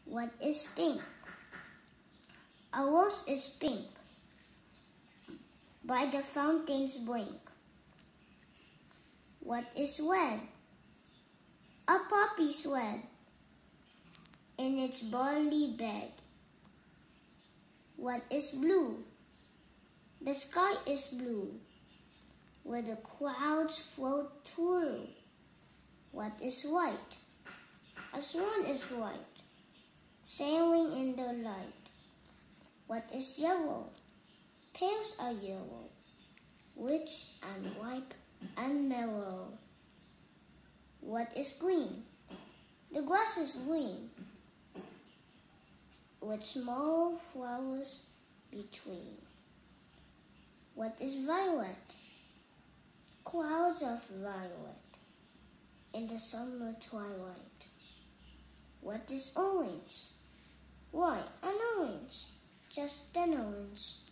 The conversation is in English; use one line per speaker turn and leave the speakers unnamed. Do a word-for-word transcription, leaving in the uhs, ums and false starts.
What is pink? A rose is pink by the fountain's brink. What is red? A poppy's red in its barley bed. What is blue? The sky is blue, where the clouds float through. What is white? A swan is white, sailing in the light. What is yellow? Pears are yellow, rich and ripe and mellow. What is green? The grass is green, with small flowers between. What is violet? Clouds of violet in the summer twilight. What is orange? Why, an orange, just an orange